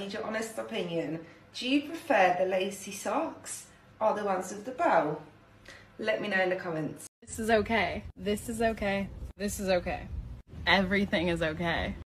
need your honest opinion. Do you prefer the lacy socks or the ones with the bow? Let me know in the comments. This is okay. This is okay. This is okay. Everything is okay.